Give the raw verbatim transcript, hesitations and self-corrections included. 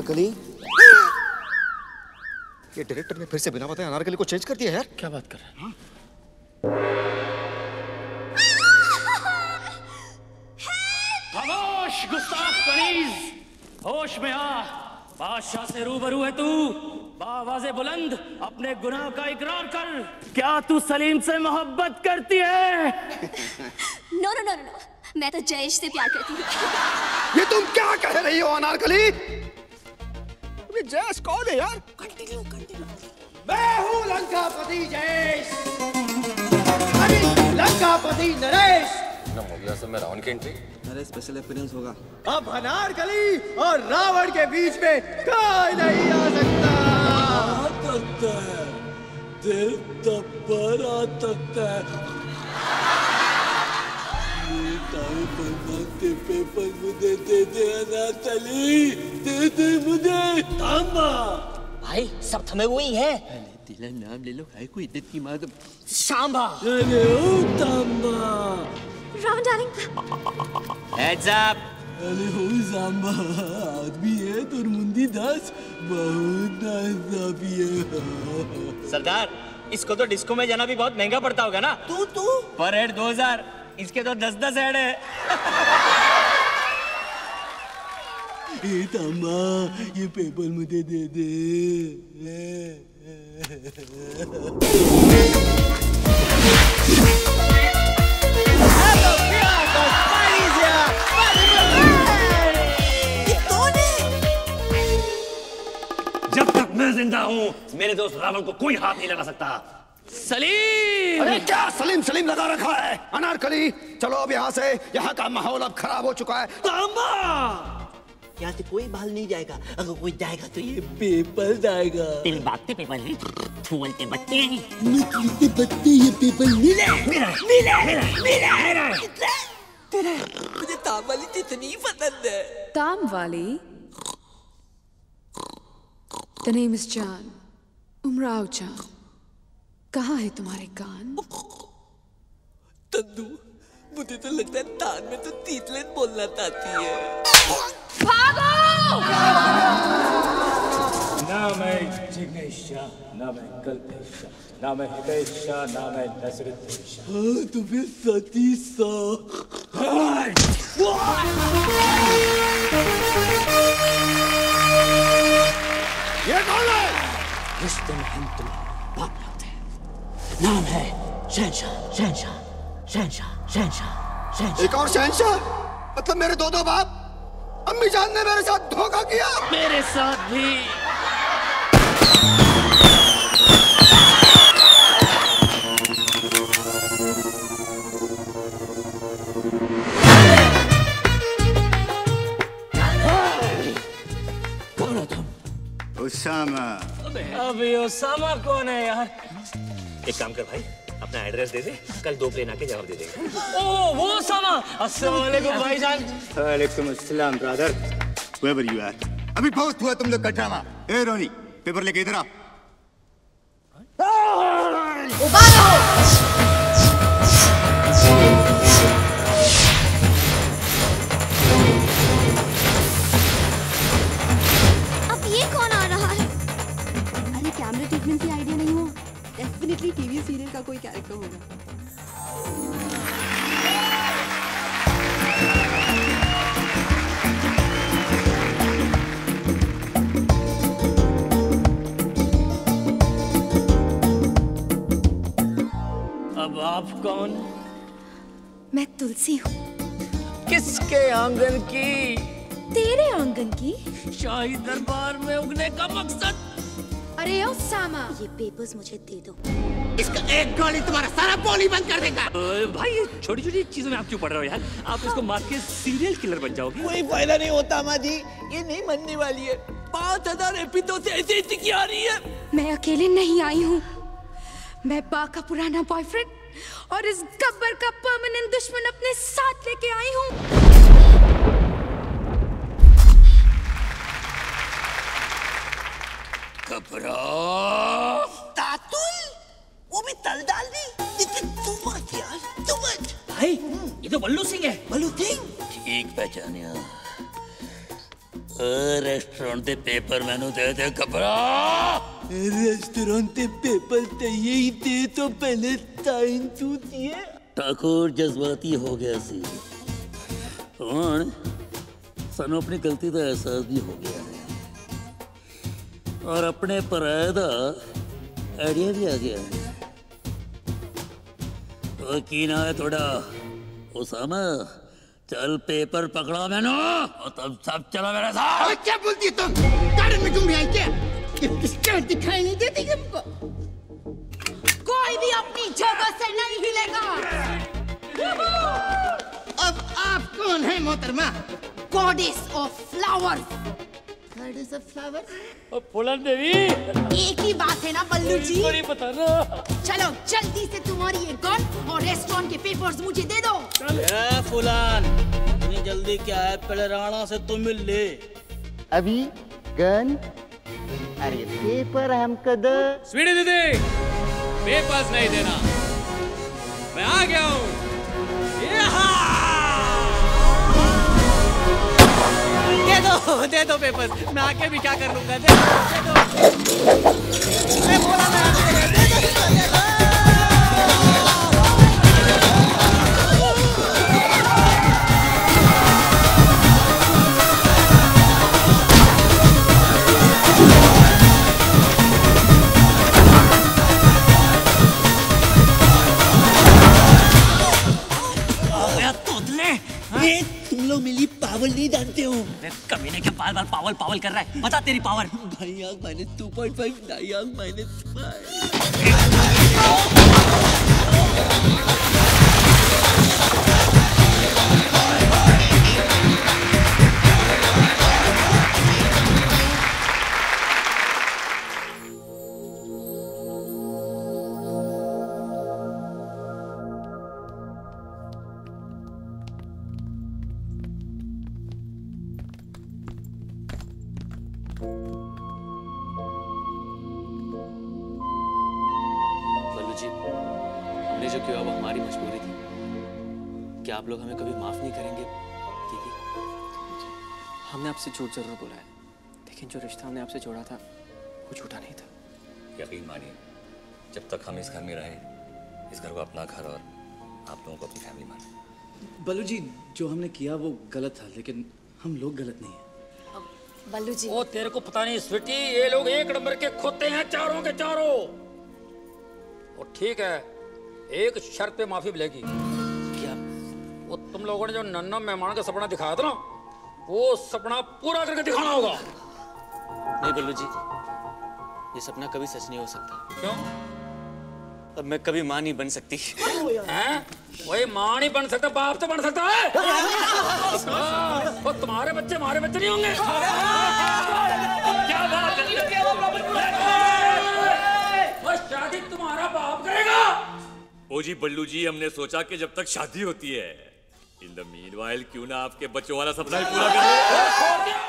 अनारकली। ये डायरेक्टर ने फिर से बिना बताए अनारकली को चेंज कर दिया यार। क्या बात कर रहे हैं? खामोश गुस्ताख कनीज, होश में आ। बादशाह से रूबरू है तू। बावाज़े बुलंद अपने गुनाह का इकरार कर। क्या तू सलीम से मोहब्बत करती है? नो नो नो नो, मैं तो जयेश से प्यार करती हूँ। ये तुम क्या कह रही हो अनारकली? ये जयेश कौन है यार? Continue continue. मैं हूँ लंकापति जयेश, अरे लंकापति नरेश। में रावण की एंट्री। अरे स्पेशल अपीयरेंस होगा। अब अनारकली और रावण के बीच में कोई नहीं आ सकता। आ सकता है, दिल तब पर आ सकता है। के पेपर मुझे दे दे अनारकली, दे दे मुझे। तांबा भाई सब थमे हुए ही हैं। तेरा नाम ले लो, है कोई इज्जत की माँ। सांबा। अरे ओ तांबा। रावण डार्लिंग। Heads up। अरे हो सांबा, आदमी है तुर मुंदी दस, बहुत नाज़ाबी है। सरदार, इसको तो डिस्को में जाना भी बहुत महंगा पड़ता होगा ना? तू तू पर हेड दो हजार, इसके तो दस दस हेड है। ए तांबा, ये पेपर मुझे दे दे। जब तक मैं जिंदा हूँ मेरे दोस्त रावण को कोई हाथ नहीं लगा सकता। सलीम! अरे क्या सलीम सलीम लगा रखा है? अनारकली चलो अब यहाँ से, यहाँ का माहौल अब खराब हो चुका है। तांबा! यहाँ से कोई बाहर नहीं जाएगा, अगर कोई जाएगा तो ये पेपर जाएगा। तेरी बात पे पेपर है, थूलते बच्चे हैं। मिलते बच्चे ये पेपर मिले, मेरा, मेरा, मेरा, मेरा, मेरा। तेरा, मुझे ताम वाली जितनी पसंद है। ताम वाली? The name is John. Umrao जान। कहाँ है तुम्हारे कान? तंदू, मुझे तो लगता है तान में तो तीतलेट बोलना चाहती है। भागो! ना मैं जिग्नेश शाह, ना मैं कल्पेश शाह, ना मैं हितेश शाह, ना मैं नसरुद्दीन शाह। हाँ तो फिर सती सा। ये कौन है? रिश्ते में हम तुम बाप लगते हैं। नाम है शहंशाह, शहंशाह, शहंशाह, शहंशाह, शहंशाह। एक और शहंशाह? मतलब मेरे दो दो बाप? अम्मी जान ने मेरे साथ धोखा किया। मेरे साथ भी। कौन हो तुम? उसामा। अबे उसामा कौन है यार? एक काम कर भाई, अपना एड्रेस दे दे, कल दो प्लेन आके जवाब दे देंगे। ओ वो उसामा, अस्सलाम वालेकुम भाईजान। वालेकुम अस्सलाम ब्रदर। Whoever you are. अभी पोस्ट हुआ तुम लोग का ड्रामा। ए रोनी, पेपर लेके इधर आ। अब ये कौन आ रहा है? अरे कैमरा ट्रीटमेंट की आइडिया नहीं हो? डेफिनेटली टीवी सीरियल का कोई कैरेक्टर होगा। अब आप कौन? मैं तुलसी हूँ। किसके आंगन की? तेरे आंगन की। शाही दरबार में उगने का मकसद? अरे उसामा, ये पेपर्स मुझे दे दो। इसका एक गोली तुम्हारा सारा बोली बंद कर देगा। भाई ये छोटी छोटी चीजों में आप क्यों पड़ रहे हो यार? आप इसको मार के सीरियल किलर बन जाओगे। कोई फायदा नहीं होता माँ जी, ये नहीं मनने वाली है। पाँच हजार एपिसोड से ऐसे ऐसे आ रही है। मैं अकेले नहीं आई हूँ। मैं बा का पुराना बॉयफ्रेंड और इस गब्बर का परमानेंट दुश्मन अपने साथ लेके आई हूँ। कपड़ा तातुल, वो भी तल डाल दी। तू मत यार, तू मत। भाई ये तो बल्लू सिंह है। बल्लू सिंह ठीक पहचानिया। रेस्टोरेंट के पेपर मैनू दे दे कपड़ा। रेस्टोरेंट के पेपर ते यही दे तो पहले साइन तू दिए। ठाकुर जज्बाती हो गया सी हुण सानू अपनी गलती का एहसास भी हो गया है और अपने पराए का आइडिया भी आ गया है। और की ना है थोड़ा उसामा, चल पेपर पकड़ा मैंने और तब सब चला मेरे साथ। क्या बोलती तुम? गार्डन में घूम रही क्या? स्कर्ट दिखाई नहीं देती तुमको? कोई भी अपनी जगह से नहीं हिलेगा। अब आप कौन है मोहतरमा? Goddess of flowers. Goddess of flowers? और फूलन देवी। एक ही बात है ना बल्लू जी? बड़ी बता ना। चलो जल्दी से तुम्हारी ये गन और रेस्टोरेंट के पेपर्स मुझे दे दो। ए फुलान, इतनी जल्दी क्या है? पहले राणा से तो मिल ले। अभी गन? अरे पेपर हमको दो। स्वीटी दीदी, पेपर्स नहीं देना, मैं आ गया हूँ। दे दो, दे दो पेपर्स, मैं आके भी क्या कर लूंगा। दे दो, दे दो। मैं बोला मैं आके दे दो, दे दो। तुम लोग मेरी पावर नहीं जानते हो। कमीने के बाल बाल पावल पावल कर रहा है, बता तेरी पावर। भाई आग माइनस टू पॉइंट फाइव, ढाई आग माइनस आप लोग हमें कभी माफ नहीं करेंगे दीदी? हमने आपसे झूठ जरूर बोला है, लेकिन जो रिश्ता हमने आपसे जोड़ा था वो झूठा नहीं था। यकीन मानिए, जब तक हम इस घर में रहे, इस घर को अपना घर और आप लोगों को अपनी फैमिली माने। बल्लू जी, जो हमने किया वो गलत था, लेकिन हम लोग गलत नहीं है। बल्लू जी, ओ तेरे को पता नहीं स्वीटी, ये लोग एक नंबर के खोते हैं, चारों के चारों। और ठीक है, एक शर्त पे माफी मिलेगी। वो तुम लोगों ने जो नन्ना मेहमान का सपना दिखाया था ना, वो सपना पूरा करके दिखाना होगा। नहीं बल्लू जी, ये सपना कभी सच नहीं हो सकता। क्यों? अब मैं कभी माँ नहीं बन सकती। हैं? वही माँ नहीं बन सकता, बाप तो बन सकता है। वो तुम्हारे बच्चे हमारे बच्चे नहीं होंगे। क्या बात है? वो शादी तुम्हारा बाप करेगा। ओ जी बल्लू जी, हमने सोचा कि जब तक शादी होती है, इन द मीनवाइल क्यों ना आपके बच्चों वाला सपना ही पूरा कर ले।